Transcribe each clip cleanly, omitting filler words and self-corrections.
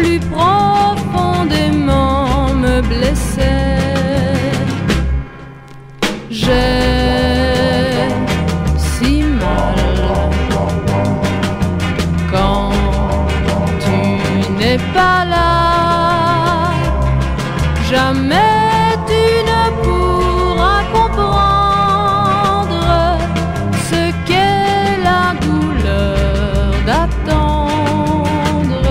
plus profondément me blessait. J'ai si mal quand tu n'es pas là. Jamais tu ne pourras comprendre ce qu'est la douleur d'attendre.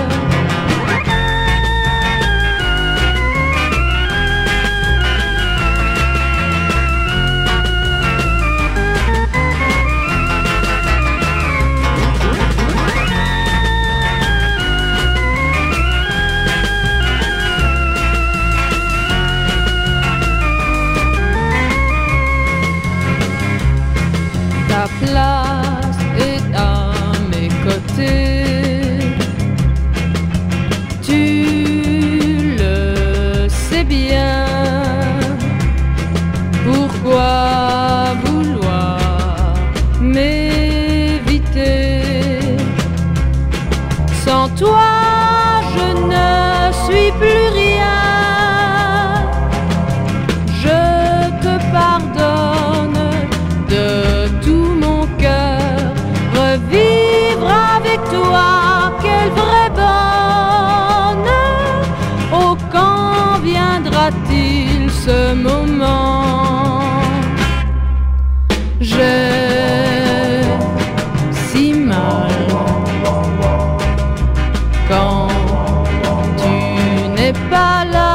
Ta place est à mes côtés, tu le sais bien. Pourquoi vouloir m'éviter? Sans toi je ne suis plus rien. Je te pardonne de tout mon cœur. Revivre avec toi, quelle vraie bonne. Oh, quand viendra-t-il ce moment? J'ai si mal quand tu n'es pas là.